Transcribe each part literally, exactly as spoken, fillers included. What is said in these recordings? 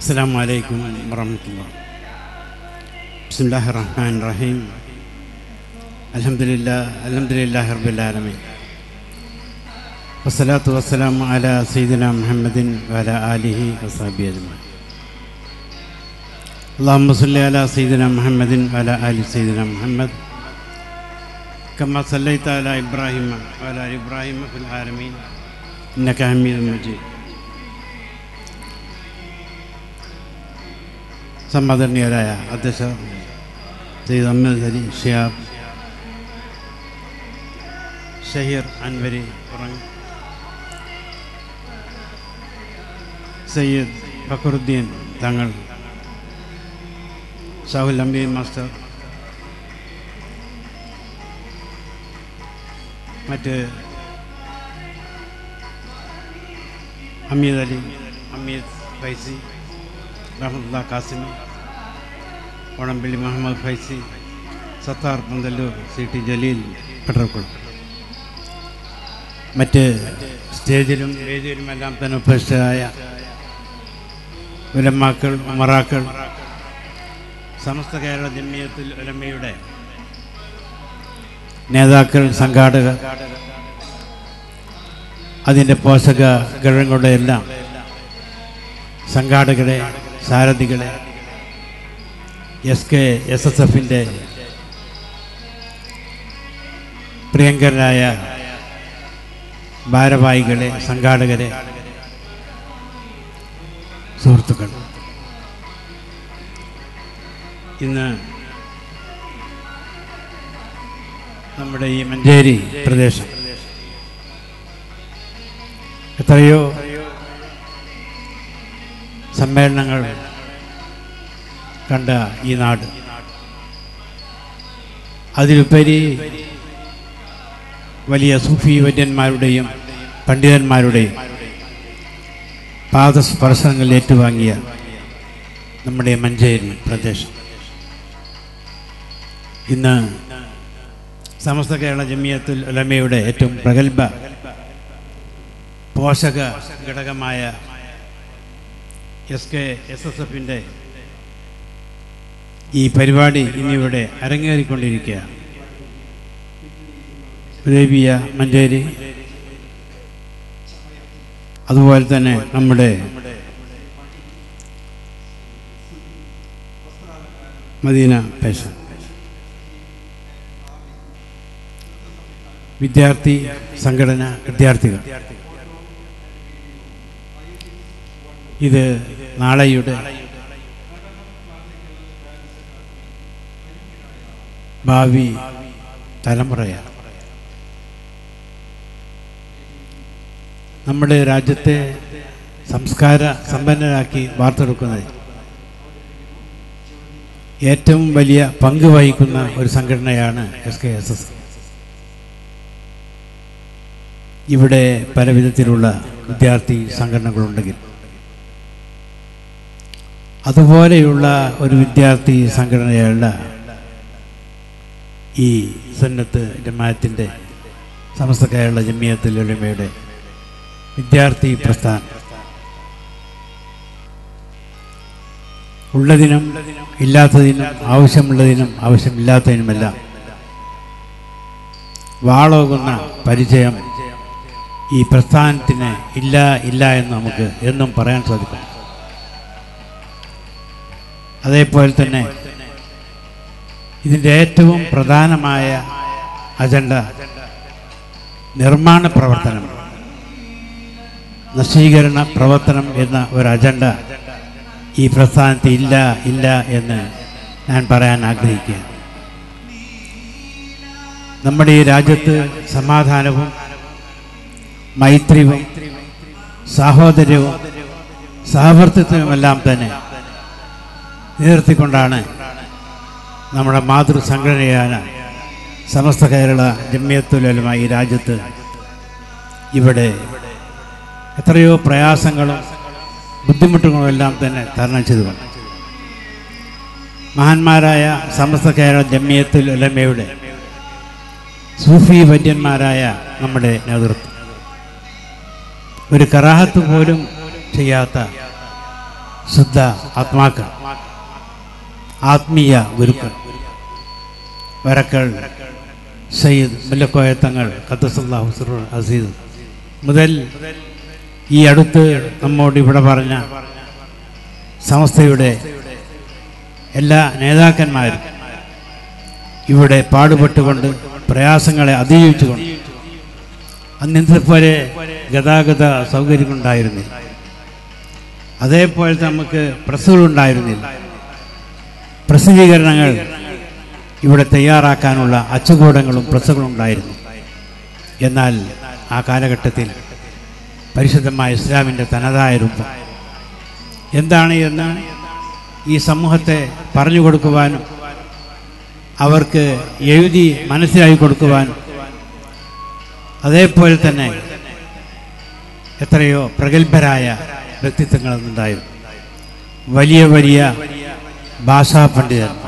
അസ്സലാമു അലൈക്കും വറഹ്മത്തുള്ളാഹി. ബിസ്മില്ലാഹിർ റഹ്മാനിർ റഹീം. അൽഹംദുലില്ലാഹ് അൽഹംദുലില്ലാഹി റബ്ബിൽ ആലമീൻ. വസ്സലാത്തു വസ്സലാമു അലാ സയ്യിദിനാ മുഹമ്മദിൻ വഅലാ ആലിഹി വസഹ്ബിഹി അജ്മഈൻ. അല്ലാഹുമ്മ സ്വല്ലി അലാ സയ്യിദിനാ മുഹമ്മദിൻ വഅലാ ആലി സയ്യിദിനാ മുഹമ്മദ് കമാ സല്ലൈത അലാ ഇബ്രാഹിമ വഅലാ ആലി ഇബ്രാഹിമ ഫിൽ ആലമീൻ ഇന്നക ഹമീദും മജീദ്. സമ്മാദരണീയരായ അധ്യക്ഷ സയ്യിദ് അഹമ്മദ് അലി ഷിഹാബ്, ഷഹീർ അൻവരി പുറങ്ങ്, സയ്യിദ് ഫഖറുദ്ദീൻ തങ്ങൾ, ഷാഹുൽ അമീൻ മാസ്റ്റർ, മറ്റ് അമീദ് അലി, അമീദ് ഫൈസി, റഹ്മത്തുള്ള കാസിമി, ഓണംപള്ളി മുഹമ്മദ് ഫൈസി, സത്താർ പന്തല്ലൂർ, സി ടി ജലീൽ പെട്രക്കുളം, മറ്റ് സ്റ്റേജിലും വേദിയിലുമെല്ലാം തന്നെ ഉപസ്ഥിതരായ ഉലമാക്കൾ, ഉമറാക്കൾ, സമസ്ത കേരള ജമിയത്തുൽ ഉലമയുടെ നേതാക്കൾ, സംഘാടകർ, അതിൻ്റെ പോഷക ഘടകങ്ങളുടെ എല്ലാം സംഘാടകരെ, സാരഥികളെ, എസ് കെ എസ് എസ് എഫിൻ്റെ പ്രിയങ്കരായ ഭാരവാഹികളെ, സംഘാടകരെ, സുഹൃത്തുക്കൾ, ഇന്ന് നമ്മുടെ ഈ മഞ്ചേരി പ്രദേശം എത്രയോ സമ്മേളനങ്ങൾ കണ്ട ഈ നാട്, അതിലുപരി വലിയ സൂഫി വര്യന്മാരുടെയും പണ്ഡിതന്മാരുടെയും പാദസ്പർശനങ്ങൾ ഏറ്റുവാങ്ങിയ നമ്മുടെ മഞ്ചേരി പ്രദേശം ഇന്ന് സമസ്ത കേരള ജമിയത്തുൽ ഉലമയുടെ ഏറ്റവും പ്രഗത്ഭ പോഷക ഘടകമായ എസ് കെ എസ് എസ് എഫിൻ്റെ ഈ പരിപാടി ഇന്നിവിടെ അരങ്ങേറിക്കൊണ്ടിരിക്കുകയാണ്. ഉദൈബിയ മഞ്ചേരി, അതുപോലെ തന്നെ നമ്മുടെ മദീന പേശ, വിദ്യാർത്ഥി സംഘടന, വിദ്യാർത്ഥികൾ, ഇത് നാളെയുടെ ഭാവി തലമുറയാണ്. നമ്മുടെ രാജ്യത്തെ സംസ്കാര സമ്പന്നരാക്കി വാർത്തെടുക്കുന്നതിൽ ഏറ്റവും വലിയ പങ്ക് വഹിക്കുന്ന ഒരു സംഘടനയാണ് എസ് കെ എസ് എസ്. ഇവിടെ പല വിധത്തിലുള്ള വിദ്യാർത്ഥി സംഘടനകളുണ്ടെങ്കിൽ അതുപോലെയുള്ള ഒരു വിദ്യാർത്ഥി സംഘടനയുള്ള ഈ സുന്നത്ത് ജമാഅത്തിൻ്റെ സമസ്ത കേരള ജമിയത്തുൽ ഉലമയുടെ വിദ്യാർത്ഥി പ്രസ്ഥാനം ഉള്ളതിനും ഇല്ലാത്തതിനും ആവശ്യമുള്ളതിനും ആവശ്യമില്ലാത്തതിനുമെല്ലാം വാളോകുന്ന പരിചയം ഈ പ്രസ്ഥാനത്തിന് ഇല്ല ഇല്ല എന്ന് നമുക്ക് എന്നും പറയാൻ സാധിക്കും. അതേപോലെ തന്നെ ഇതിൻ്റെ ഏറ്റവും പ്രധാനമായ അജണ്ട നിർമ്മാണ പ്രവർത്തനം, നശീകരണ പ്രവർത്തനം എന്ന ഒരു അജണ്ട ഈ പ്രസ്ഥാനത്ത് ഇല്ല ഇല്ല എന്ന് ഞാൻ പറയാൻ ആഗ്രഹിക്കുകയാണ്. നമ്മുടെ ഈ രാജ്യത്ത് സമാധാനവും മൈത്രിയും സാഹോദര്യവും സഹവർത്തിത്വവുമെല്ലാം തന്നെ നിലനിർത്തിക്കൊണ്ടാണ് നമ്മുടെ മാതൃസംഘടനയായ സമസ്ത കേരള ജമിയത്തുൽ ഉലമ ഈ രാജ്യത്ത് ഇവിടെ എത്രയോ പ്രയാസങ്ങളും ബുദ്ധിമുട്ടുകളും എല്ലാം തന്നെ തരണം ചെയ്തുകൊണ്ട് മഹാന്മാരായ സമസ്ത കേരള ജമിയത്തുൽ ഉലമയുടെ സൂഫി വര്യന്മാരായ നമ്മുടെ നേതൃത്വം ഒരു കറാഹത്ത് പോലും ചെയ്യാത്ത ശുദ്ധ ആത്മാക്കൾ, ആത്മീയ ഗുരുക്കൾ, വരക്കൾ സയ്യിദ് മുല്ലക്കോയ തങ്ങൾ ഖദ്ദസല്ലാഹു സിർറുൽ അസീസ് മുതൽ ഈ അടുത്ത് നമ്മോട് ഇവിടെ പറഞ്ഞ സമസ്തയുടെ എല്ലാ നേതാക്കന്മാരും ഇവിടെ പാടുപെട്ടുകൊണ്ട് പ്രയാസങ്ങളെ അതിജീവിച്ചുകൊണ്ട്, അന്നത്തെ പോലെ ഗതാഗത സൗകര്യങ്ങളുണ്ടായിരുന്നില്ല, അതേപോലെ നമുക്ക് പ്രസ്സുകളുണ്ടായിരുന്നില്ല, പ്രസിദ്ധീകരണങ്ങൾ ഇവിടെ തയ്യാറാക്കാനുള്ള അച്ചുകൂടങ്ങളും പ്രസ്സുകളും ഉണ്ടായിരുന്നു. എന്നാൽ ആ കാലഘട്ടത്തിൽ പരിശുദ്ധമായ ഇസ്ലാമിൻ്റെ തനതായ രൂപം എന്താണ് എന്ന് ഈ സമൂഹത്തെ പറഞ്ഞു കൊടുക്കുവാനും അവർക്ക് എഴുതി മനസ്സിലാക്കി കൊടുക്കുവാനും, അതേപോലെ തന്നെ എത്രയോ പ്രഗത്ഭരായ വ്യക്തിത്വങ്ങളുണ്ടായിരുന്നു. വലിയ വലിയ ഭാഷാ പണ്ഡിതന്മാർ,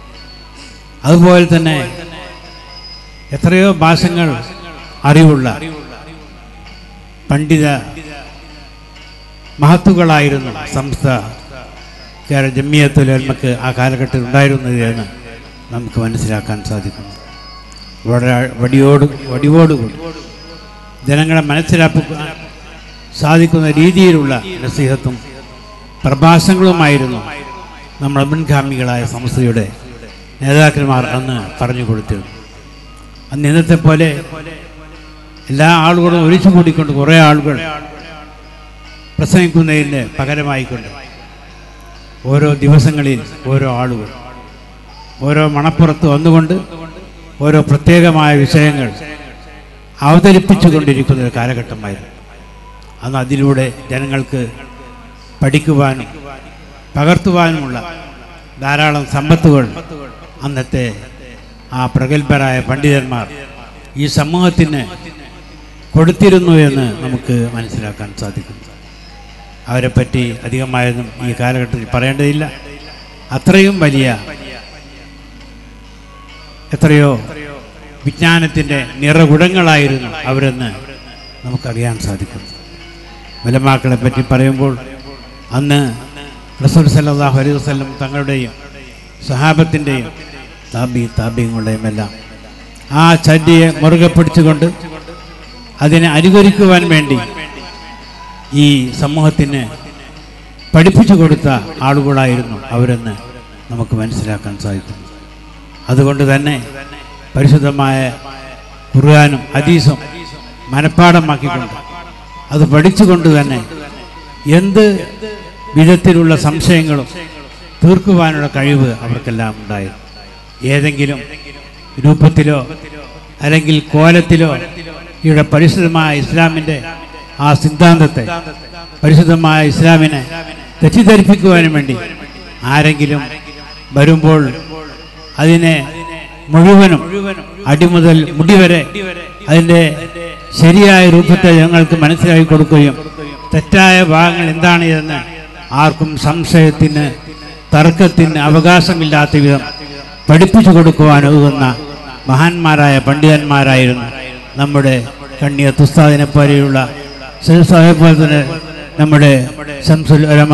അതുപോലെ തന്നെ എത്രയോ ഭാഷകൾ അറിവുള്ള പണ്ഡിത മഹത്തുക്കളായിരുന്നു സംസ്ഥ കേരള ജമിയത്തുൽ ഉലമക്ക് ആ കാലഘട്ടത്തിൽ ഉണ്ടായിരുന്നത് എന്ന് നമുക്ക് മനസ്സിലാക്കാൻ സാധിക്കുന്നു. വളരെ വടിയോട് വടിവോടുകൂടി ജനങ്ങളെ മനസ്സിലാക്കാൻ സാധിക്കുന്ന രീതിയിലുള്ള നസീഹത്തും പ്രഭാഷണങ്ങളുമായിരുന്നു നമ്മുടെ മുൻഗാമികളായ സംസ്ഥയുടെ നേതാക്കന്മാർ അന്ന് പറഞ്ഞു കൊടുത്തിരുന്നു. അന്ന് ഇന്നത്തെ പോലെ എല്ലാ ആളുകളും ഒഴിച്ചു കൂടിക്കൊണ്ട് കുറേ ആളുകൾ പ്രസംഗിക്കുന്നതിന് പകരമായിക്കൊണ്ട് ഓരോ ദിവസങ്ങളിൽ ഓരോ ആളുകൾ ഓരോ മണപ്പുറത്ത് വന്നുകൊണ്ട് ഓരോ പ്രത്യേകമായ വിഷയങ്ങൾ അവതരിപ്പിച്ചു കൊണ്ടിരിക്കുന്ന ഒരു കാലഘട്ടമായിരുന്നു. അന്ന് അതിലൂടെ ജനങ്ങൾക്ക് പഠിക്കുവാനും പകർത്തുവാനുമുള്ള ധാരാളം സമ്പത്തുകൾ അന്നത്തെ ആ പ്രഗത്ഭരായ പണ്ഡിതന്മാർ ഈ സമൂഹത്തിന് കൊടുത്തിരുന്നു എന്ന് നമുക്ക് മനസ്സിലാക്കാൻ സാധിക്കുന്നു. അവരെപ്പറ്റി അധികമായൊന്നും ഈ കാലഘട്ടത്തിൽ പറയേണ്ടതില്ല. അത്രയും വലിയ എത്രയോ വിജ്ഞാനത്തിൻ്റെ നിറകുടങ്ങളായിരുന്നു അവരെന്ന് നമുക്കറിയാൻ സാധിക്കും. ഉലമാക്കളെ പറ്റി പറയുമ്പോൾ അന്ന് റസൂൽ സല്ലല്ലാഹു അലൈഹി വസല്ലം തങ്ങളുടെയും സഹാബത്തിൻ്റെയും താബി താബിങ്ങളുടെയും എല്ലാം ആ ചര്യയെ മുറുകെ പിടിച്ചുകൊണ്ട് അതിനെ അനുകരിക്കുവാൻ വേണ്ടി ഈ സമൂഹത്തിന് പഠിപ്പിച്ചു കൊടുത്ത ആളുകളായിരുന്നു അവരെന്ന് നമുക്ക് മനസ്സിലാക്കാൻ സാധിക്കുന്നു. അതുകൊണ്ട് തന്നെ പരിശുദ്ധമായ ഖുർആനും ഹദീസും മനഃപ്പാഠമാക്കിക്കൊണ്ട് അത് പഠിച്ചുകൊണ്ട് തന്നെ എന്ത് വിധത്തിലുള്ള സംശയങ്ങളും തീർക്കുവാനുള്ള കഴിവ് അവർക്കെല്ലാം ഉണ്ടായിരുന്നു. ഏതെങ്കിലും രൂപത്തിലോ അല്ലെങ്കിൽ കോലത്തിലോ ഇവിടെ പരിശുദ്ധമായ ഇസ്ലാമിൻ്റെ ആ സിദ്ധാന്തത്തെ, പരിശുദ്ധമായ ഇസ്ലാമിനെ തെറ്റിദ്ധരിപ്പിക്കുവാനും വേണ്ടി ആരെങ്കിലും വരുമ്പോൾ അതിനെ മുഴുവനും അടിമുതൽ മുടിവരെ അതിൻ്റെ ശരിയായ രൂപത്തെ ഞങ്ങൾക്ക് മനസ്സിലാക്കി കൊടുക്കുകയും തെറ്റായ ഭാഗങ്ങൾ എന്താണ് എന്ന് ആർക്കും സംശയത്തിന് തർക്കത്തിന് അവകാശമില്ലാത്ത വിധം പഠിപ്പിച്ചു കൊടുക്കുവാൻ ഒതുങ്ങുന്ന മഹാന്മാരായ പണ്ഡിതന്മാരായിരുന്നു നമ്മുടെ കണ്ണിയത്ത് ഉസ്താദിനെ പോലെയുള്ള പോലെ തന്നെ നമ്മുടെ ശംസുൽ ഉലമ,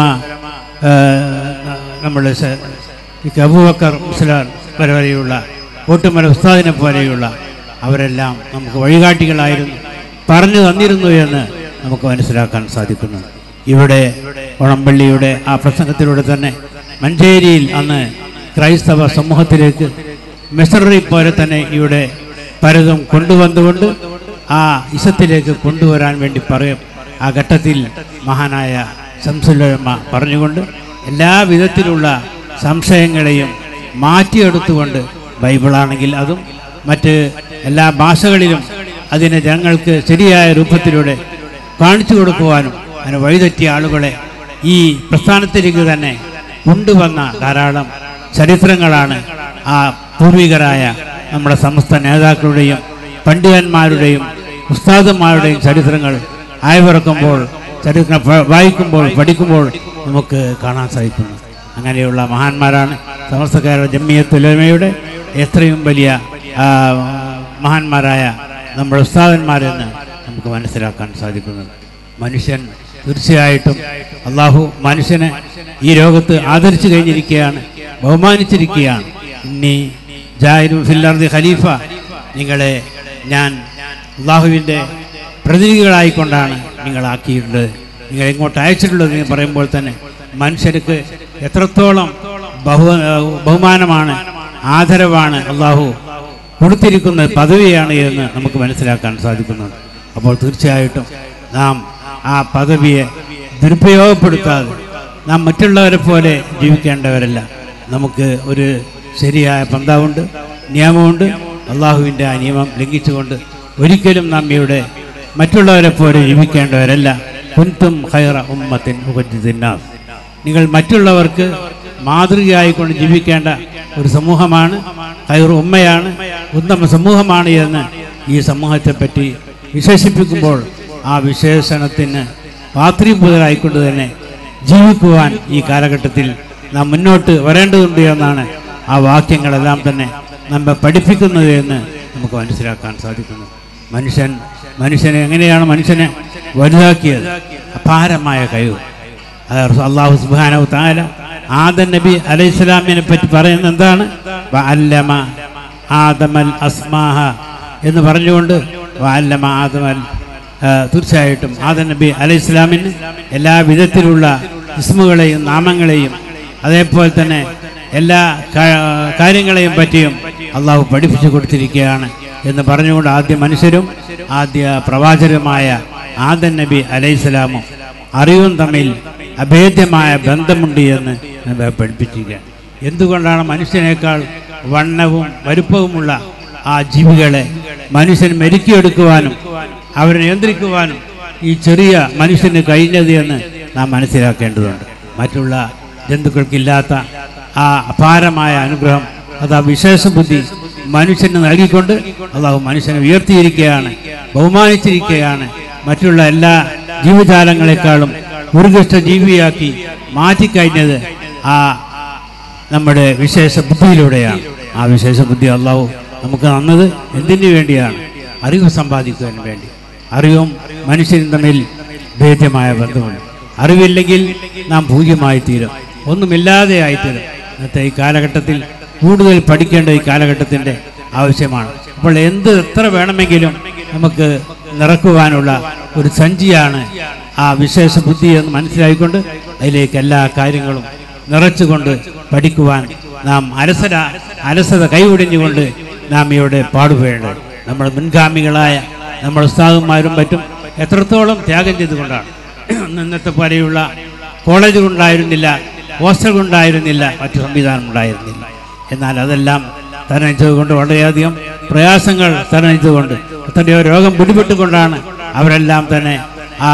നമ്മുടെ അബൂബക്കർ മുസ്ലിയാർ വരെയുള്ള ഓട്ടുമല ഉസ്താദിനെ പോലെയുള്ള അവരെല്ലാം നമുക്ക് വഴികാട്ടികളായിരുന്നു, പറഞ്ഞു തന്നിരുന്നു എന്ന് നമുക്ക് മനസ്സിലാക്കാൻ സാധിക്കുന്നു. ഇവിടെ ഓണംപള്ളിയുടെ ആ പ്രസംഗത്തിലൂടെ തന്നെ മഞ്ചേരിയിൽ അന്ന് ക്രൈസ്തവ സമൂഹത്തിലേക്ക് മിസറി പോലെ തന്നെ ഇവിടെ പലതും കൊണ്ടുവന്നുകൊണ്ട് ആ ഇസത്തിലേക്ക് കൊണ്ടുവരാൻ വേണ്ടി പറയും. ആ ഘട്ടത്തിൽ മഹാനായ ശംസുൽ ഉലമ പറഞ്ഞുകൊണ്ട് എല്ലാ വിധത്തിലുള്ള സംശയങ്ങളെയും മാറ്റിയെടുത്തുകൊണ്ട് ബൈബിളാണെങ്കിൽ അതും മറ്റ് എല്ലാ ഭാഷകളിലും അതിനെ ജനങ്ങൾക്ക് ശരിയായ രൂപത്തിലൂടെ കാണിച്ചു കൊടുക്കുവാനും അതിന് വഴിതെറ്റിയ ആളുകളെ ഈ പ്രസ്ഥാനത്തിലേക്ക് തന്നെ കൊണ്ടുവന്ന ധാരാളം ചരിത്രങ്ങളാണ് ആ പൂർവികരായ നമ്മുടെ സമസ്ത നേതാക്കളുടെയും പണ്ഡിതന്മാരുടെയും ഉസ്താദന്മാരുടെയും ചരിത്രങ്ങൾ അയവിറക്കുമ്പോൾ, ചരിത്രം വായിക്കുമ്പോൾ പഠിക്കുമ്പോൾ നമുക്ക് കാണാൻ സാധിക്കുന്നു. അങ്ങനെയുള്ള മഹാന്മാരാണ് സമസ്ത കേരള ജമിയത്തുൽ ഉലമയുടെ എത്രയും വലിയ മഹാന്മാരായ നമ്മുടെ ഉസ്താദന്മാരെന്ന് നമുക്ക് മനസ്സിലാക്കാൻ സാധിക്കുന്നത്. മനുഷ്യൻ തീർച്ചയായിട്ടും അള്ളാഹു മനുഷ്യനെ ഈ ലോകത്ത് ആദരിച്ചു കഴിഞ്ഞിരിക്കുകയാണ്, ബഹുമാനിച്ചിരിക്കുകയാണ്. ഇന്നീ ജാഹിദുൻ ഫിൽ അർദി ഖലീഫ, നിങ്ങളെ ഞാൻ അള്ളാഹുവിൻ്റെ പ്രതിനിധികളായിക്കൊണ്ടാണ് നിങ്ങളാക്കിയിട്ടുള്ളത്, നിങ്ങൾ എങ്ങോട്ട് അയച്ചിട്ടുള്ളത് എന്ന് പറയുമ്പോൾ തന്നെ മനുഷ്യർക്ക് എത്രത്തോളം ബഹു ബഹുമാനമാണ്, ആദരവാണ് അള്ളാഹു കൊടുത്തിരിക്കുന്ന പദവിയാണ് എന്ന് നമുക്ക് മനസ്സിലാക്കാൻ സാധിക്കുന്നുണ്ട്. അപ്പോൾ തീർച്ചയായിട്ടും നാം ആ പദവിയെ ദുരുപയോഗപ്പെടുത്താതെ നാം മറ്റുള്ളവരെ പോലെ ജീവിക്കേണ്ടവരല്ല. നമുക്ക് ഒരു ശരിയായ പന്താവുണ്ട്, നിയമമുണ്ട്. അള്ളാഹുവിൻ്റെ ആ നിയമം ലംഘിച്ചുകൊണ്ട് ഒരിക്കലും നാം ഇവിടെ മറ്റുള്ളവരെ പോലെ ജീവിക്കേണ്ടവരല്ല. കുൻതും ഖൈറ ഉമ്മത്തിൻ ഉഖ്രിജത് നാസ്, നിങ്ങൾ മറ്റുള്ളവർക്ക് മാതൃകയായിക്കൊണ്ട് ജീവിക്കേണ്ട ഒരു സമൂഹമാണ്, ഖൈറു ഉമ്മയാണ്, ഉത്തമ സമൂഹമാണ് എന്ന് ഈ സമൂഹത്തെപ്പറ്റി വിശേഷിപ്പിക്കുമ്പോൾ ആ വിശേഷണത്തിന് പാത്രീഭൂതരായിക്കൊണ്ട് തന്നെ ജീവിക്കുവാൻ ഈ കാലഘട്ടത്തിൽ നാം മുന്നോട്ട് വരേണ്ടതുണ്ട് എന്നാണ് ആ വാക്യങ്ങളെല്ലാം തന്നെ നമ്മെ പഠിപ്പിക്കുന്നത് എന്ന് നമുക്ക് മനസ്സിലാക്കാൻ സാധിക്കുന്നു. മനുഷ്യൻ മനുഷ്യനെ എങ്ങനെയാണ് മനുഷ്യനെ വലുതാക്കിയത്? അപാരമായ കഴിവ്. അല്ലാഹു സുബ്ഹാനഹു വ തആല ആദം നബി അലൈഹിസ്സലാമിനെ പറ്റി പറയുന്നത് എന്താണ്? വഅല്ലമ ആദമൽ അസ്മാഹ എന്ന് പറഞ്ഞുകൊണ്ട് വഅല്ലമ ആദമൽ, തീർച്ചയായിട്ടും ആദം നബി അലൈഹിസ്സലാമിന് എല്ലാ വിധത്തിലുള്ള ഇസ്മുകളെയും നാമങ്ങളെയും അതേപോലെ തന്നെ എല്ലാ കാര്യങ്ങളെയും പറ്റിയും അള്ളാഹു പഠിപ്പിച്ചു കൊടുത്തിരിക്കുകയാണ് എന്ന് പറഞ്ഞുകൊണ്ട് ആദ്യ മനുഷ്യരും ആദ്യ പ്രവാചകരുമായ ആദം നബി അലൈഹിസ്സലാമും അറിവും തമ്മിൽ അഭേദ്യമായ ബന്ധമുണ്ട് എന്ന് നമ്മെ പഠിപ്പിച്ചിരിക്കുക. എന്തുകൊണ്ടാണ് മനുഷ്യനേക്കാൾ വണ്ണവും വലുപ്പവുമുള്ള ആ ജീവികളെ മനുഷ്യൻ മെരുക്കിയെടുക്കുവാനും അവരെ നിയന്ത്രിക്കുവാനും ഈ ചെറിയ മനുഷ്യന് കഴിഞ്ഞത് എന്ന് നാം മനസ്സിലാക്കേണ്ടതുണ്ട്. മറ്റുള്ള ജന്തുക്കൾക്കില്ലാത്ത ആ അപാരമായ അനുഗ്രഹം, അത് ആ വിശേഷ ബുദ്ധി മനുഷ്യന് നൽകിക്കൊണ്ട് അള്ളാഹു മനുഷ്യനെ ഉയർത്തിയിരിക്കുകയാണ്, ബഹുമാനിച്ചിരിക്കുകയാണ്. മറ്റുള്ള എല്ലാ ജീവജാലങ്ങളെക്കാളും ഉത്കൃഷ്ട ജീവിയാക്കി മാറ്റിക്കഴിഞ്ഞത് ആ നമ്മുടെ വിശേഷ ബുദ്ധിയിലൂടെയാണ്. ആ വിശേഷ ബുദ്ധി അള്ളാഹു നമുക്ക് തന്നത് എന്തിനു വേണ്ടിയാണ്? അറിവ് സമ്പാദിക്കുവാൻ വേണ്ടി. അറിവും മനുഷ്യനും തമ്മിൽ ഭേദ്യമായ ബന്ധമുണ്ട്. അറിവില്ലെങ്കിൽ നാം പൂജ്യമായി തീരും, ഒന്നുമില്ലാതെ ആയിത്തീരും. ഇന്നത്തെ ഈ കാലഘട്ടത്തിൽ കൂടുതൽ പഠിക്കേണ്ട ഈ കാലഘട്ടത്തിൻ്റെ ആവശ്യമാണ്. അപ്പോൾ എന്ത് എത്ര വേണമെങ്കിലും നമുക്ക് നിറക്കുവാനുള്ള ഒരു സഞ്ചിയാണ് ആ വിശേഷ ബുദ്ധി എന്ന് മനസ്സിലായിക്കൊണ്ട് അതിലേക്ക് എല്ലാ കാര്യങ്ങളും നിറച്ചുകൊണ്ട് പഠിക്കുവാൻ നാം അലസര അലസത കൈവിടിഞ്ഞുകൊണ്ട് നാം ഇവിടെ പാടുപെടേണ്ടത്. നമ്മുടെ മുൻഗാമികളായ നമ്മുടെ ഉസ്താദുമാരും മറ്റും എത്രത്തോളം ത്യാഗം ചെയ്തുകൊണ്ടാണ്. ഇന്നത്തെ പോലെയുള്ള കോളേജുകളുണ്ടായിരുന്നില്ല, ഹോസ്റ്റലുകളുണ്ടായിരുന്നില്ല, മറ്റു സംവിധാനം ഉണ്ടായിരുന്നില്ല. എന്നാൽ അതെല്ലാം തരണം ചെയ്തുകൊണ്ട് വളരെയധികം പ്രയാസങ്ങൾ തരണം ചെയ്തുകൊണ്ട് എത്രയോ രോഗം പിടിപെട്ടുകൊണ്ടാണ് അവരെല്ലാം തന്നെ ആ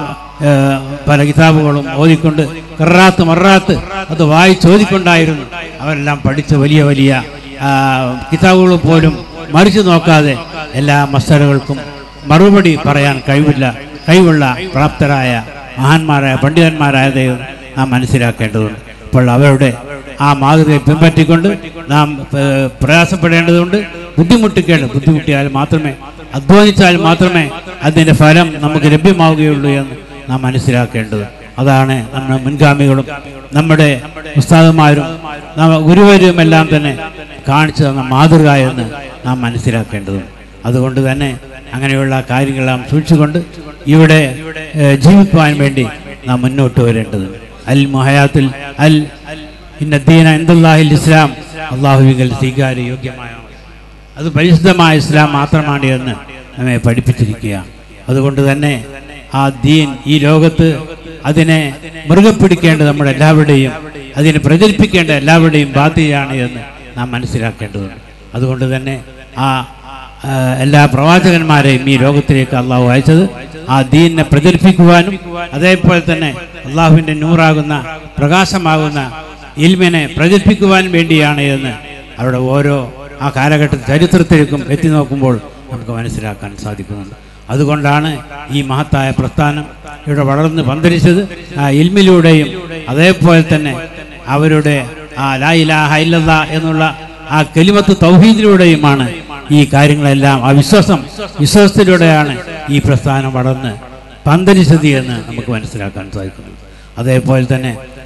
പല കിതാബുകളും ഓതിക്കൊണ്ട് കറാത്ത് മറാത്ത് അത് വായിച്ചോതിക്കൊണ്ടായിരുന്നു അവരെല്ലാം പഠിച്ച വലിയ വലിയ കിതാബുകൾ പോലും മറിച്ചു നോക്കാതെ എല്ലാ മസലകൾക്കും മറുപടി പറയാൻ കഴിവില്ല കഴിവുള്ള പ്രാപ്തരായ മഹാന്മാരായ പണ്ഡിതന്മാരായ ദൈവം നാം മനസ്സിലാക്കേണ്ടതുണ്ട്. അപ്പോൾ അവരുടെ ആ മാതൃകയെ പിൻപറ്റിക്കൊണ്ട് നാം പ്രയാസപ്പെടേണ്ടതുണ്ട്. ബുദ്ധിമുട്ടിക്കേണ്ട ബുദ്ധിമുട്ടിയാൽ മാത്രമേ, അധ്വാനിച്ചാൽ മാത്രമേ അതിൻ്റെ ഫലം നമുക്ക് ലഭ്യമാവുകയുള്ളൂ എന്ന് നാം മനസ്സിലാക്കേണ്ടത്. അതാണ് നമ്മുടെ മുൻഗാമികളും നമ്മുടെ ഉസ്താദുമാരും ഗുരുവരും എല്ലാം തന്നെ കാണിച്ചു തന്ന മാതൃക എന്ന് നാം മനസ്സിലാക്കേണ്ടതുണ്ട്. അതുകൊണ്ട് തന്നെ അങ്ങനെയുള്ള കാര്യങ്ങളെല്ലാം സൂക്ഷിച്ചുകൊണ്ട് ഇവിടെ ജീവിക്കുവാൻ വേണ്ടി നാം മുന്നോട്ട് വരേണ്ടതുണ്ട്. അൽ മുഹയാത്തിൽ അൽ ഇന്ന ദീന ഇൻദല്ലാഹിൽ ഇസ്ലാം, അള്ളാഹുവിൽ സ്വീകാര്യ യോഗ്യമായ അത് പരിശുദ്ധമായ ഇസ്ലാം മാത്രമാണ് എന്ന് നമ്മെ പഠിപ്പിച്ചിരിക്കുകയാണ്. അതുകൊണ്ട് തന്നെ ആ ദീൻ ഈ ലോകത്ത് അതിനെ മുറുകെ പിടിക്കേണ്ടത് നമ്മുടെ എല്ലാവരുടെയും, അതിനെ പ്രചരിപ്പിക്കേണ്ട എല്ലാവരുടെയും ബാധ്യതയാണ് എന്ന് നാം മനസ്സിലാക്കേണ്ടതുണ്ട്. അതുകൊണ്ട് തന്നെ ആ എല്ലാ പ്രവാചകന്മാരെയും ഈ ലോകത്തിലേക്ക് അള്ളാഹു അയച്ചത് ആ ദീനിനെ പ്രചരിപ്പിക്കുവാനും അതേപോലെ തന്നെ അള്ളാഹുവിൻ്റെ നൂറാകുന്ന പ്രകാശമാകുന്ന ഇൽമിനെ പ്രചരിപ്പിക്കുവാനും വേണ്ടിയാണ് എന്ന് അവിടെ ഓരോ ആ കാലഘട്ട ചരിത്രത്തിലേക്കും എത്തി നോക്കുമ്പോൾ നമുക്ക് മനസ്സിലാക്കാൻ സാധിക്കുന്നുണ്ട്. അതുകൊണ്ടാണ് ഈ മഹത്തായ പ്രസ്ഥാനം ഇവിടെ വളർന്ന് പന്തലിച്ചത് ആ ഇൽമിലൂടെയും അതേപോലെ തന്നെ അവരുടെ ആ ലാ ഇലാഹ ഇല്ലല്ലാഹ് എന്നുള്ള ആ കലിമത്ത് തൗഹീദിലൂടെയുമാണ് ഈ കാര്യങ്ങളെല്ലാം ആ വിശ്വാസം വിശ്വാസത്തിലൂടെയാണ് ഈ പ്രസ്ഥാനം വളർന്ന് പന്തലിച്ചത് എന്ന് നമുക്ക് മനസ്സിലാക്കാൻ സാധിക്കുന്നു. അതേപോലെ തന്നെ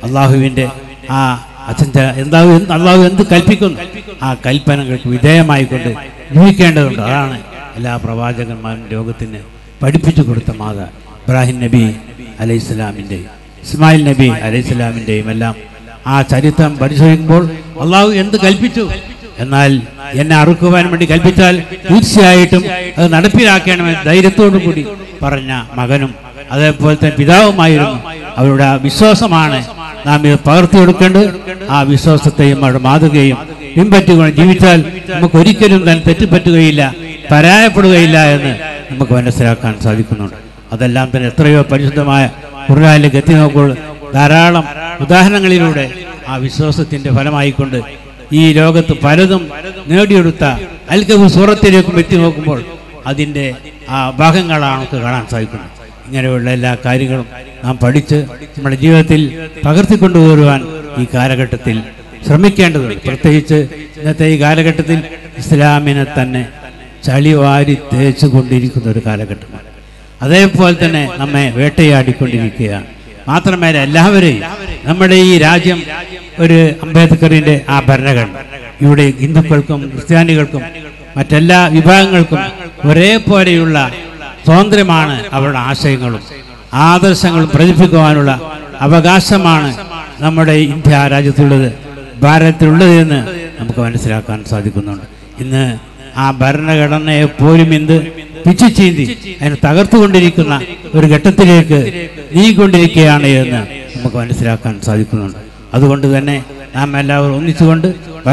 അള്ളാഹുവിൻ്റെ ആ അച്ഛൻ എന്താ അള്ളാഹു എന്ത് കൽപ്പിക്കുന്നു ആ കൽപ്പനകൾക്ക് വിധേയമായിക്കൊണ്ട് ജീവിക്കേണ്ടതുണ്ട്. അതാണ് എല്ലാ പ്രവാചകന്മാരും ലോകത്തിന് പഠിപ്പിച്ചു കൊടുത്ത മാത. ഇബ്രാഹിം നബി അലൈഹിസ്സലാമിൻ്റെയും ഇസ്മായിൽ നബി അലൈഹിസ്സലാമിൻ്റെയും എല്ലാം ആ ചരിത്രം പരിശോധിക്കുമ്പോൾ അള്ളാഹു എന്ത് കൽപ്പിച്ചു, എന്നാൽ എന്നെ അറുക്കുവാൻ വേണ്ടി കൽപ്പിച്ചാൽ തീർച്ചയായിട്ടും അത് നടപ്പിലാക്കണമെന്ന് ധൈര്യത്തോടു കൂടി പറഞ്ഞ മകനും അതേപോലെ തന്നെ പിതാവുമായിരുന്നു. അവരുടെ ആ വിശ്വാസമാണ് നാം ഇത് പകർത്തിയെടുക്കേണ്ടത്. ആ വിശ്വാസത്തെയും അവരുടെ മാതൃകയും പിൻപറ്റിക്കൊണ്ട് ജീവിച്ചാൽ നമുക്ക് ഒരിക്കലും തന്നെ തെറ്റുപറ്റുകയില്ല, പരാജയപ്പെടുകയില്ല എന്ന് നമുക്ക് മനസ്സിലാക്കാൻ സാധിക്കുന്നുണ്ട്. അതെല്ലാം തന്നെ എത്രയോ പരിശുദ്ധമായ ഖുർആനിലേക്ക് എത്തി നോക്കുമ്പോൾ ധാരാളം ഉദാഹരണങ്ങളിലൂടെ ആ വിശ്വാസത്തിൻ്റെ ഫലമായിക്കൊണ്ട് ഈ ലോകത്ത് പലതും നേടിയെടുത്ത അൽകഹഫ് സൂറത്തിലേക്കും എത്തി നോക്കുമ്പോൾ അതിൻ്റെ ആ ഭാഗങ്ങളാണ് നമുക്ക് കാണാൻ സാധിക്കുന്നത്. ഇങ്ങനെയുള്ള എല്ലാ കാര്യങ്ങളും നാം പഠിച്ച് നമ്മുടെ ജീവിതത്തിൽ പകർത്തിക്കൊണ്ടുവരുവാൻ ഈ കാലഘട്ടത്തിൽ ശ്രമിക്കേണ്ടതുണ്ട്. പ്രത്യേകിച്ച് ഇന്നത്തെ ഈ കാലഘട്ടത്തിൽ ഇസ്ലാമിനെ തന്നെ ചളിവാരി തേച്ചു കൊണ്ടിരിക്കുന്ന ഒരു കാലഘട്ടമാണ്. അതേപോലെ തന്നെ നമ്മെ വേട്ടയാടിക്കൊണ്ടിരിക്കുകയാണ്. മാത്രമല്ല എല്ലാവരെയും നമ്മുടെ ഈ രാജ്യം ഒരു അംബേദ്കറിൻ്റെ ആ ഭരണഘടന ഇവിടെ ഹിന്ദുക്കൾക്കും ക്രിസ്ത്യാനികൾക്കും മറ്റെല്ലാ വിഭാഗങ്ങൾക്കും ഒരേപോലെയുള്ള സ്വാതന്ത്ര്യമാണ് അവരുടെ ആശയങ്ങളും ആദർശങ്ങളും പ്രചരിപ്പിക്കുവാനുള്ള അവകാശമാണ് നമ്മുടെ ഇന്ത്യ രാജ്യത്തുള്ളത്, ഭാരതത്തിലുള്ളത് എന്ന് നമുക്ക് മനസ്സിലാക്കാൻ സാധിക്കുന്നുണ്ട്. ഇന്ന് ആ ഭരണഘടനയെ പോലും എന്ത് പിച്ചു ചീന്തി അതിനെ തകർത്തുകൊണ്ടിരിക്കുന്ന ഒരു ഘട്ടത്തിലേക്ക് നീങ്ങിക്കൊണ്ടിരിക്കുകയാണ് എന്ന് നമുക്ക് മനസ്സിലാക്കാൻ സാധിക്കുന്നുണ്ട്. അതുകൊണ്ട് തന്നെ നാം എല്ലാവരും ഒന്നിച്ചുകൊണ്ട്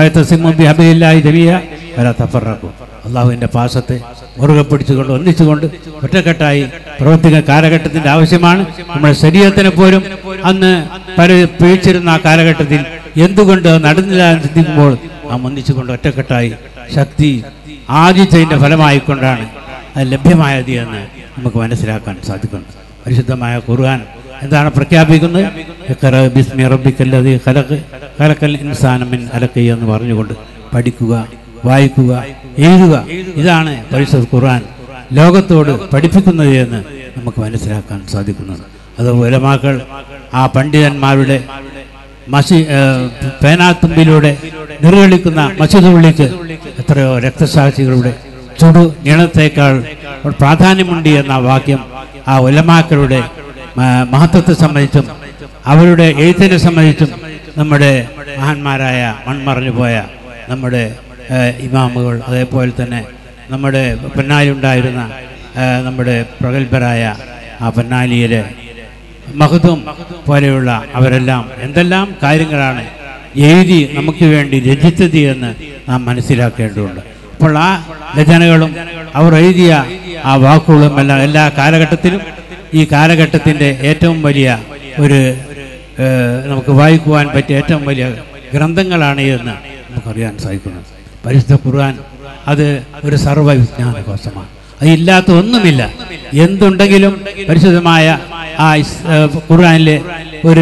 അള്ളാഹുവിൻ്റെ പാശത്തെ മുറുകെ പിടിച്ചുകൊണ്ട് ഒന്നിച്ചുകൊണ്ട് ഒറ്റക്കെട്ടായി പ്രവർത്തിക്കുന്ന കാലഘട്ടത്തിൻ്റെ ആവശ്യമാണ്. നമ്മുടെ ശരീരത്തിനെ പോലും അന്ന് പല പിഴിച്ചിരുന്ന ആ കാലഘട്ടത്തിൽ എന്തുകൊണ്ട് നടന്നില്ല എന്ന് ചിന്തിക്കുമ്പോൾ നാം ഒന്നിച്ചുകൊണ്ട് ഒറ്റക്കെട്ടായി ശക്തി ആർജിച്ചതിൻ്റെ ഫലമായിക്കൊണ്ടാണ് അത് ലഭ്യമായത് എന്ന് നമുക്ക് മനസ്സിലാക്കാൻ സാധിക്കുന്നു. പരിശുദ്ധമായ ഖുർആൻ എന്താണ് പ്രഖ്യാപിക്കുന്നത്? ബിസ്മി റബ്ബിക്കല്ലദീ ഖലഖ് ഖലഖൽ ഇൻസാന മിൻ അലഖ് എന്ന് പറഞ്ഞുകൊണ്ട് പഠിക്കുക, വായിക്കുക, എഴുതുക. ഇതാണ് പരിശുദ്ധ ഖുർആൻ ലോകത്തോട് പഠിപ്പിക്കുന്നത് എന്ന് നമുക്ക് മനസ്സിലാക്കാൻ സാധിക്കുന്നുണ്ട്. അത് ഉലമാക്കൾ ആ പണ്ഡിതന്മാരുടെ മഷി പേനാത്തുമ്പിലൂടെ നിർവഹിക്കുന്ന മഷിതുള്ളിക്ക് എത്രയോ രക്തസാക്ഷികളുടെ ചുടു നീളത്തേക്കാൾ പ്രാധാന്യമുണ്ട് എന്ന വാക്യം ആ ഉലമാക്കളുടെ മഹത്വത്തെ സംബന്ധിച്ചും അവരുടെ എഴുത്തിനെ സംബന്ധിച്ചും നമ്മുടെ മഹാന്മാരായ മൺമറഞ്ഞു പോയ നമ്മുടെ ഇമാമുകൾ, അതേപോലെ തന്നെ നമ്മുടെ പൊന്നാലിയുണ്ടായിരുന്ന നമ്മുടെ പ്രഗത്ഭരായ ആ പൊന്നാലിയിലെ മഹദൂം പോലെയുള്ള അവരെല്ലാം എന്തെല്ലാം കാര്യങ്ങളാണ് എഴുതി നമുക്ക് വേണ്ടി രചിച്ചത് എന്ന് നാം മനസ്സിലാക്കേണ്ടതുണ്ട്. അപ്പോൾ ആ രചനകളും അവർ എഴുതിയ ആ വാക്കുകളും എല്ലാം എല്ലാ കാലഘട്ടത്തിലും ഈ കാലഘട്ടത്തിൻ്റെ ഏറ്റവും വലിയ ഒരു നമുക്ക് വായിക്കുവാൻ പറ്റിയ ഏറ്റവും വലിയ ഗ്രന്ഥങ്ങളാണ് എന്ന് നമുക്കറിയാൻ സാധിക്കുന്നത്. പരിശുദ്ധ ഖുർആൻ അത് ഒരു സർവ്വവിജ്ഞാന കോശമാണ്. അതില്ലാത്ത ഒന്നുമില്ല. എന്തുണ്ടെങ്കിലും പരിശുദ്ധമായ ആ ഖുർആനിലെ ഒരു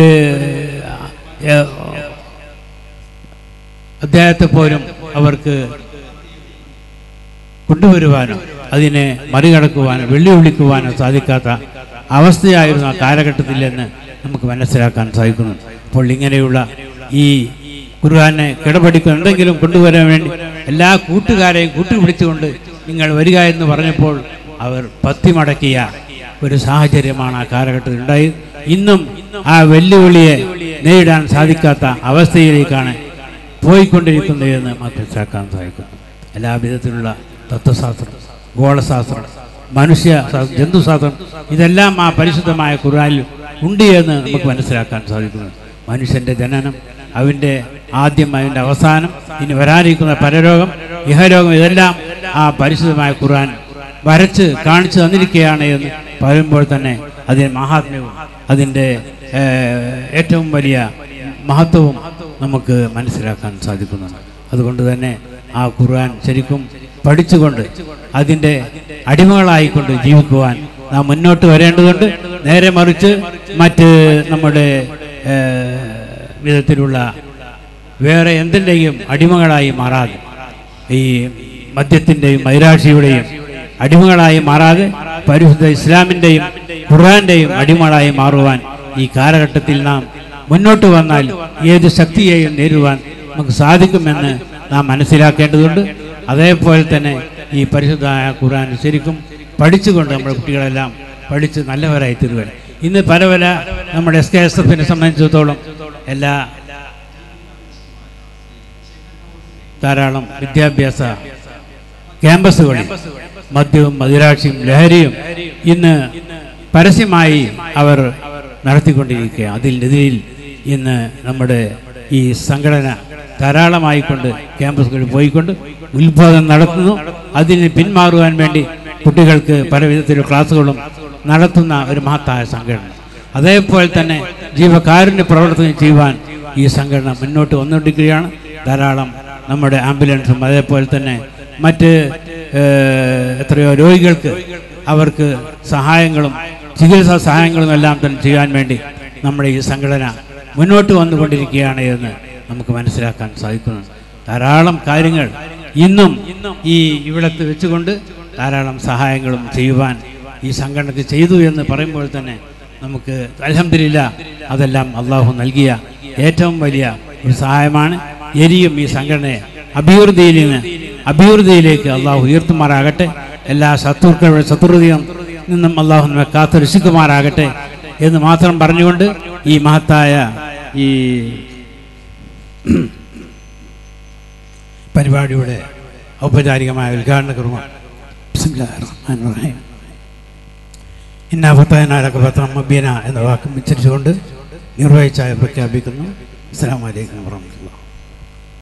അധ്യായത്തെ പോലും അവർക്ക് കൊണ്ടുവരുവാനോ അതിനെ മറികടക്കുവാനോ വെള്ളിവിളിക്കുവാനോ സാധിക്കാത്ത അവസ്ഥയായിരുന്നു ആ കാലഘട്ടത്തിൽ എന്ന് നമുക്ക് മനസ്സിലാക്കാൻ സാധിക്കുന്നു. അപ്പോൾ ഇങ്ങനെയുള്ള ഈ ഖുർആനെ കിടപടിക്കും എന്തെങ്കിലും കൊണ്ടുവരാൻ വേണ്ടി എല്ലാ കൂട്ടുകാരെയും കൂട്ടുപിടിച്ചുകൊണ്ട് നിങ്ങൾ വരിക എന്ന് പറഞ്ഞപ്പോൾ അവർ പത്തി മടക്കിയ ഒരു സാഹചര്യമാണ് ആ കാലഘട്ടത്തിൽ ഉണ്ടായത്. ഇന്നും ആ വെല്ലുവിളിയെ നേരിടാൻ സാധിക്കാത്ത അവസ്ഥയിലേക്കാണ് പോയിക്കൊണ്ടിരിക്കുന്നത് എന്ന് മനസ്സിലാക്കാൻ സാധിക്കുന്നു. എല്ലാ വിധത്തിലുള്ള തത്വശാസ്ത്രം, ഗോളശാസ്ത്രം, മനുഷ്യ ജന്തുശാസ്ത്രം ഇതെല്ലാം ആ പരിശുദ്ധമായ ഖുർആനിൽ ഉണ്ട് എന്ന് നമുക്ക് മനസ്സിലാക്കാൻ സാധിക്കുന്നു. മനുഷ്യൻ്റെ ജനനം, അവൻ്റെ ആദ്യം, അവൻ്റെ അവസാനം, ഇനി വരാനിരിക്കുന്ന പരലോകം, ഇഹലോകം ഇതെല്ലാം ആ പരിശുദ്ധമായ ഖുർആൻ വരച്ച് കാണിച്ചു തന്നിരിക്കുകയാണ് എന്ന് പറയുമ്പോൾ തന്നെ അതിൻ്റെ മഹാത്മ്യവും അതിൻ്റെ ഏറ്റവും വലിയ മഹത്വവും നമുക്ക് മനസ്സിലാക്കാൻ സാധിക്കുന്നുണ്ട്. അതുകൊണ്ട് തന്നെ ആ ഖുർആൻ ശരിക്കും പഠിച്ചുകൊണ്ട് അതിൻ്റെ അടിമകളായിക്കൊണ്ട് ജീവിക്കുവാൻ നാം മുന്നോട്ട് വരേണ്ടതുണ്ട്. നേരെ മറിച്ച് മറ്റ് നമ്മുടെ വിധത്തിലുള്ള വേറെ എന്തിൻ്റെയും അടിമകളായി മാറാതെ, ഈ മദ്യത്തിൻ്റെയും മൈരാക്ഷിയുടെയും അടിമകളായി മാറാതെ പരിശുദ്ധ ഇസ്ലാമിൻ്റെയും ഖുർആൻ്റെയും അടിമകളായി മാറുവാൻ ഈ കാലഘട്ടത്തിൽ നാം മുന്നോട്ട് വന്നാൽ ഏത് ശക്തിയെയും നേരിടുവാൻ നമുക്ക് സാധിക്കുമെന്ന് നാം മനസ്സിലാക്കേണ്ടതുണ്ട്. അതേപോലെ തന്നെ ഈ പരിശുദ്ധമായ ഖുർആൻ ശരിക്കും പഠിച്ചുകൊണ്ട് നമ്മുടെ കുട്ടികളെല്ലാം പഠിച്ച് നല്ലവരായി തീരുവാൻ. ഇന്ന് പല പല നമ്മുടെ എസ് കെ എസ് എഫിനെ സംബന്ധിച്ചിടത്തോളം എല്ലാ ധാരാളം വിദ്യാഭ്യാസ ക്യാമ്പസുകളിൽ മദ്യവും മദിരാക്ഷിയും ലഹരിയും ഇന്ന് പരസ്യമായി അവർ നടത്തിക്കൊണ്ടിരിക്കുക. അതിനെതിരിൽ ഇന്ന് നമ്മുടെ ഈ സംഘടന ധാരാളമായിക്കൊണ്ട് ക്യാമ്പസുകളിൽ പോയിക്കൊണ്ട് ഉത്ബോധനം നടത്തുന്നു. അതിന് പിന്മാറുവാൻ വേണ്ടി കുട്ടികൾക്ക് പല വിധത്തിലുള്ള ക്ലാസ്സുകളും നടത്തുന്ന ഒരു മഹത്തായ സംഘടന. അതേപോലെ തന്നെ ജീവകാരുണ്യ പ്രവർത്തനം ചെയ്യുവാൻ ഈ സംഘടന മുന്നോട്ട് വന്നുകൊണ്ടിരിക്കുകയാണ്. ധാരാളം നമ്മുടെ ആംബുലൻസും അതേപോലെ തന്നെ മറ്റ് എത്രയോ രോഗികൾക്ക് അവർക്ക് സഹായങ്ങളും ചികിത്സാ സഹായങ്ങളും എല്ലാം തന്നെ ചെയ്യാൻ വേണ്ടി നമ്മുടെ ഈ സംഘടന മുന്നോട്ട് വന്നുകൊണ്ടിരിക്കുകയാണ് എന്ന് നമുക്ക് മനസ്സിലാക്കാൻ സാധിക്കുന്നു. ധാരാളം കാര്യങ്ങൾ ഇന്നും ഈ ഇവിടത്ത് വെച്ചുകൊണ്ട് ധാരാളം സഹായങ്ങളും ചെയ്യുവാൻ ഈ സംഘടനയ്ക്ക് ചെയ്തു എന്ന് പറയുമ്പോൾ തന്നെ നമുക്ക് അൽഹംദുലില്ലാ അതെല്ലാം അള്ളാഹു നൽകിയ ഏറ്റവും വലിയ ഒരു സഹായമാണ്. ഇനിയും ഈ സംഘടനയെ അഭിവൃദ്ധിയിൽ നിന്ന് അഭിവൃദ്ധിയിലേക്ക് അള്ളാഹു ഉയർത്തുമാറാകട്ടെ. എല്ലാ ശത്രുക്കളുടെ ശത്രുതയും നിന്നും അള്ളാഹു നമ്മെ കാത്തു രക്ഷിക്കുമാറാകട്ടെ എന്ന് മാത്രം പറഞ്ഞുകൊണ്ട് ഈ മഹത്തായ ഈ പരിപാടിയുടെ ഔപചാരികമായ ഉദ്ഘാടന കർമ്മം ബിസ്മില്ലാഹിർ റഹ്മാനിർ റഹീം ഇന്നാ ഫതഹ്നാ ലക ഫതഹൻ മുബീനാ എന്ന വാക്കും ഉച്ചരിച്ചുകൊണ്ട് നിർവഹിച്ചായി പ്രഖ്യാപിക്കുന്നു. അസ്സലാമു അലൈക്കും വറഹ്മത്തുള്ളാഹി.